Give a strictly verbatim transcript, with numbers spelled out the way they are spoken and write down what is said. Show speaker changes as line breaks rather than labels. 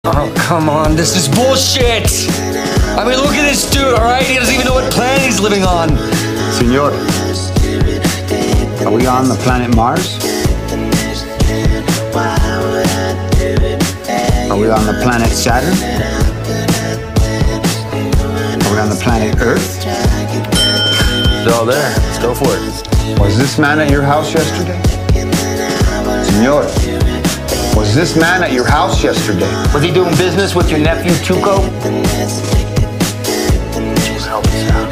Oh, come on, this is bullshit! I mean, look at this dude, alright? He doesn't even know what planet he's living on.
Senor, are we on the planet Mars? Are we on the planet Saturn? Are we on the planet Earth?
It's all there. Let's go for it.
Was this man at your house yesterday? Senor, was this man at your house yesterday?
Was he doing business with your nephew, Tuco?
Help us out.